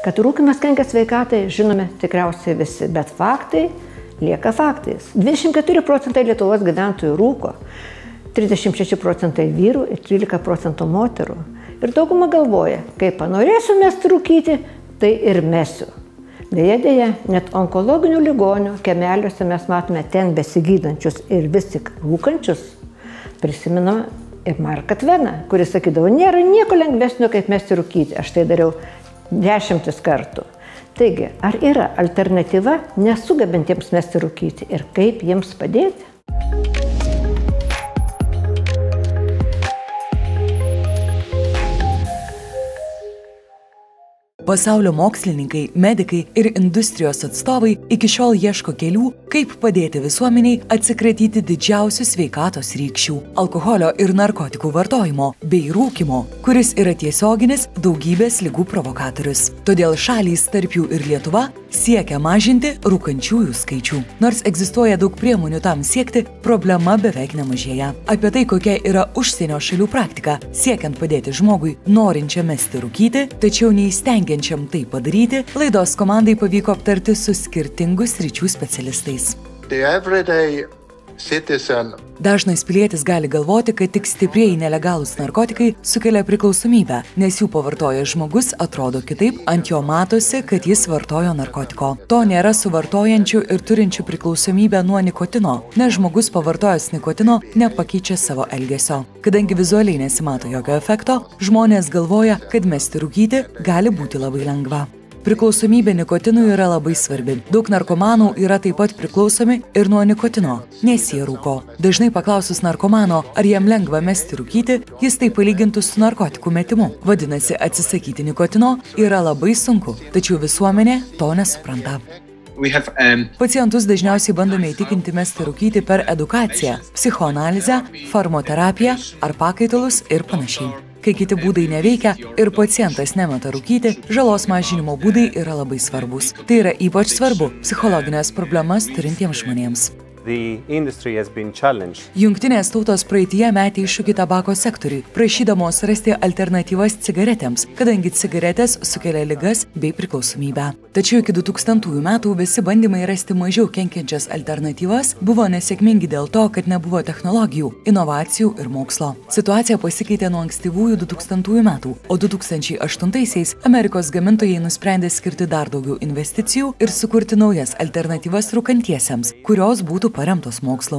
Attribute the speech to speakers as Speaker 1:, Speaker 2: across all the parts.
Speaker 1: Kad rūkymas kenkia sveikatai, žinome tikriausiai visi, bet faktai lieka faktais. 24% Lietuvos gyventojų rūko, 36% vyrų ir 13% moterų. Ir dauguma galvoja, kai panorėsiu mesti rūkyti, tai ir mesiu. Deja, net onkologinių ligonių kiemeliuose mes matome ten besigydančius ir vis tik rūkančius. Prisimename ir Marką Tveną, kuris sakydavo, nėra nieko lengvesnio, kaip mesti rūkyti. Aš tai dariau 10 kartų. Taigi, ar yra alternatyva nesugebantiems mesti rūkyti ir kaip jiems padėti?
Speaker 2: Pasaulio mokslininkai, medikai ir industrijos atstovai iki šiol ieško kelių, kaip padėti visuomeniai atsikratyti didžiausių sveikatos rykščių – alkoholio ir narkotikų vartojimo bei rūkymo, kuris yra tiesioginis daugybės ligų provokatorius. Todėl šalys, tarp jų ir Lietuva, siekia mažinti rūkančiųjų skaičių. Nors egzistuoja daug priemonių tam siekti, problema beveik nemažėja. Apie tai, kokia yra užsienio šalių praktika, siekiant padėti žmogui norinčiam mesti rūkyti, tačiau neįstengiančiam tai padaryti, laidos komandai pavyko aptarti su skirtingų sričių specialistais. Dažnas pilietis gali galvoti, kad tik stiprieji nelegalūs narkotikai sukelia priklausomybę, nes jų pavartojęs žmogus atrodo kitaip, ant jo matosi, kad jis vartojo narkotiko. To nėra su vartojančiu ir turinčiu priklausomybę nuo nikotino, nes žmogus pavartojęs nikotino nepakeičia savo elgesio. Kadangi vizualiai nesimato jokio efekto, žmonės galvoja, kad mesti rūkyti gali būti labai lengva. Priklausomybė nikotinui yra labai svarbi. Daug narkomanų yra taip pat priklausomi ir nuo nikotino, nes jie rūko. Dažnai paklausus narkomano, ar jam lengva mesti rūkyti, jis tai palygintų su narkotikų metimu. Vadinasi, atsisakyti nikotino yra labai sunku, tačiau visuomenė to nesupranta. Pacientus dažniausiai bandome įtikinti mesti rūkyti per edukaciją, psichoanalizę, farmoterapiją ar pakaitalus ir panašiai. Kai kiti būdai neveikia ir pacientas nemeta rūkyti, žalos mažinimo būdai yra labai svarbus. Tai yra ypač svarbu psichologinės problemas turintiems žmonėms. Jungtinės tautos praeityje metė iššūkį tabako sektoriui, prašydamos rasti alternatyvas cigaretėms, kadangi cigaretės sukelia ligas bei priklausomybę. Tačiau iki 2000 metų visi bandymai rasti mažiau kenkiančias alternatyvas buvo nesėkmingi dėl to, kad nebuvo technologijų, inovacijų ir mokslo. Situacija pasikeitė nuo ankstyvųjų 2000 metų, o 2008-aisiais Amerikos gamintojai nusprendė skirti dar daugiau investicijų ir sukurti naujas alternatyvas rūkantiesiems, kurios būtų paremtos mokslu.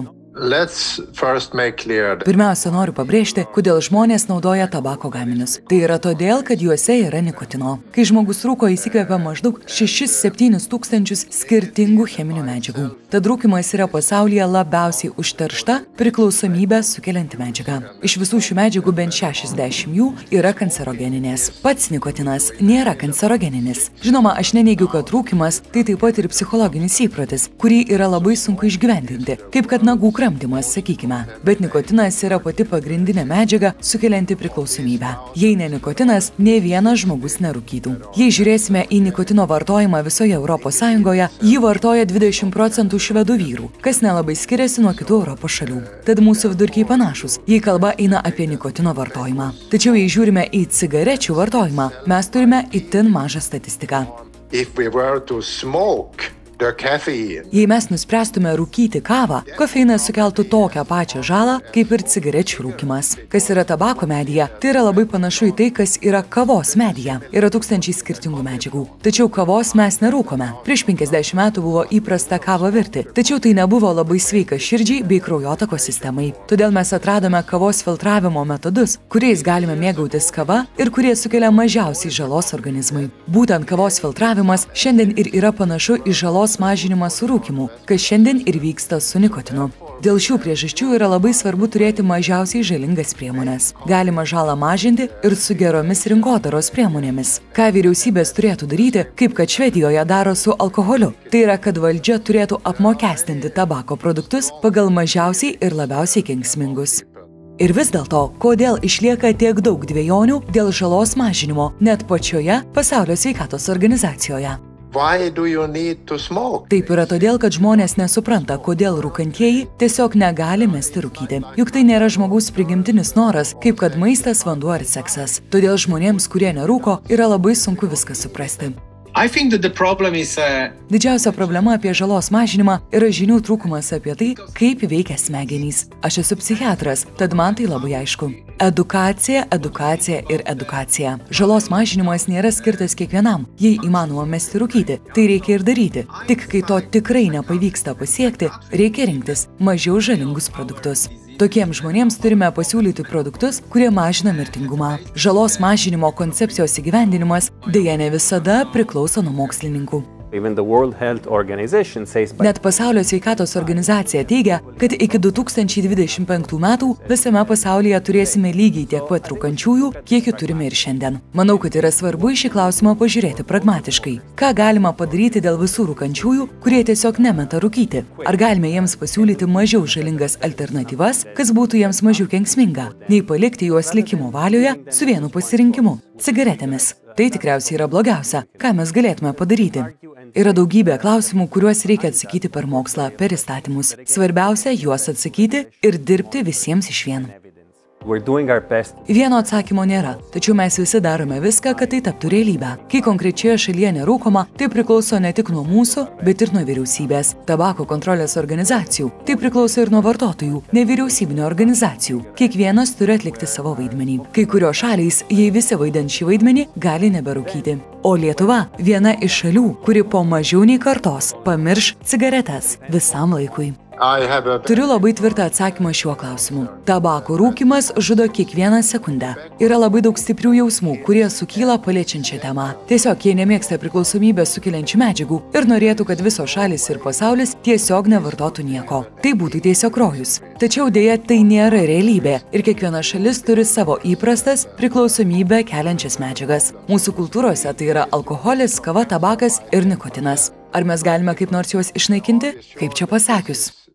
Speaker 2: Pirmiausia, noriu pabrėžti, kodėl žmonės naudoja tabako gaminius. Tai yra todėl, kad juose yra nikotino. Kai žmogus rūko, įsikvepia maždaug 6–7 tūkstančius skirtingų cheminių medžiagų. Tad rūkymas yra pasaulyje labiausiai užteršta priklausomybę sukelianti medžiaga. Iš visų šių medžiagų bent 60 jų yra kancerogeninės. Pats nikotinas nėra kancerogeninis. Žinoma, aš neneigiu, kad rūkymas tai taip pat ir psichologinis įprotis, kurį yra labai sunku išgyvendinti, kaip kad nagų kramtymas, sakykime. Bet nikotinas yra pati pagrindinė medžiaga sukelianti priklausomybę. Jei ne nikotinas, nė vienas žmogus nerūkytų. Jei žiūrėsime į nikotino vartojimą visoje Europos Sąjungoje, jį vartoja 20% švedų vyrų, kas nelabai skiriasi nuo kitų Europos šalių. Tad mūsų vidurkiai panašus, jei kalba eina apie nikotino vartojimą. Tačiau jei žiūrime į cigarečių vartojimą, mes turime itin mažą statistiką. Jei mes nuspręstume rūkyti kavą, kofeinas sukeltų tokią pačią žalą, kaip ir cigarečių rūkymas. Kas yra tabako medyje, tai yra labai panašu į tai, kas yra kavos medyje. Yra tūkstančiai skirtingų medžiagų. Tačiau kavos mes nerūkome. Prieš 50 metų buvo įprasta kavą virti, tačiau tai nebuvo labai sveika širdžiai bei kraujotakos sistemai. Todėl mes atradome kavos filtravimo metodus, kuriais galime mėgautis kava ir kurie sukelia mažiausiai žalos organizmui. Būtent kavos filtravimas šiandien ir yra panašu į žalos mažinimą su rūkymu, kas šiandien ir vyksta su nikotinu. Dėl šių priežasčių yra labai svarbu turėti mažiausiai žalingas priemonės. Galima žalą mažinti ir su geromis rinkodaros priemonėmis. Ką vyriausybės turėtų daryti, kaip kad Švedijoje daro su alkoholiu? Tai yra, kad valdžia turėtų apmokestinti tabako produktus pagal mažiausiai ir labiausiai kenksmingus. Ir vis dėlto, kodėl išlieka tiek daug dvejonių dėl žalos mažinimo net pačioje Pasaulio sveikatos organizacijoje? Taip yra todėl, kad žmonės nesupranta, kodėl rūkantieji tiesiog negali mesti rūkyti. Juk tai nėra žmogaus prigimtinis noras, kaip kad maistas, vanduo ar seksas. Todėl žmonėms, kurie nerūko, yra labai sunku viską suprasti. Didžiausia problema apie žalos mažinimą yra žinių trūkumas apie tai, kaip veikia smegenys. Aš esu psichiatras, tad man tai labai aišku. Edukacija, edukacija ir edukacija. Žalos mažinimas nėra skirtas kiekvienam. Jei įmanoma mesti rūkyti, tai reikia ir daryti. Tik kai to tikrai nepavyksta pasiekti, reikia rinktis mažiau žalingus produktus. Tokiems žmonėms turime pasiūlyti produktus, kurie mažina mirtingumą. Žalos mažinimo koncepcijos įgyvendinimas deja ne visada priklauso nuo mokslininkų. Net Pasaulio sveikatos organizacija teigia, kad iki 2025 metų visame pasaulyje turėsime lygiai tiek pat rūkančiųjų, kiek jų turime ir šiandien. Manau, kad yra svarbu į šį klausimą pažiūrėti pragmatiškai. Ką galima padaryti dėl visų rūkančiųjų, kurie tiesiog nemeta rūkyti? Ar galime jiems pasiūlyti mažiau žalingas alternatyvas, kas būtų jiems mažiau kenksminga, nei palikti juos likimo valioje su vienu pasirinkimu – cigaretėmis? Tai tikriausiai yra blogiausia, ką mes galėtume padaryti. Yra daugybė klausimų, kuriuos reikia atsakyti per mokslą, per įstatymus. Svarbiausia juos atsakyti ir dirbti visiems išvien. Vieno atsakymo nėra, tačiau mes visi darome viską, kad tai taptų realybę. Kai konkrečioje šalyje nerūkoma, tai priklauso ne tik nuo mūsų, bet ir nuo vyriausybės, tabako kontrolės organizacijų. Tai priklauso ir nuo vartotojų, nevyriausybinių organizacijų. Kiekvienas turi atlikti savo vaidmenį. Kai kurios šalys, jei visi vaidins šį vaidmenį, gali neberūkyti. O Lietuva viena iš šalių, kuri po mažiau nei kartos pamirš cigaretes visam laikui. Turiu labai tvirtą atsakymą šiuo klausimu. Tabako rūkymas žudo kiekvieną sekundę. Yra labai daug stiprių jausmų, kurie sukyla paliečiančią temą. Tiesiog jie nemėgsta priklausomybės sukeliančių medžiagų ir norėtų, kad visos šalis ir pasaulis tiesiog nevartotų nieko. Tai būtų tiesiog rojus. Tačiau dėja tai nėra realybė ir kiekviena šalis turi savo įprastas priklausomybę keliančias medžiagas. Mūsų kultūrose tai yra alkoholis, kava, tabakas ir nikotinas. Ar mes galime kaip nors juos išnaikinti? Kaip čia pasakius?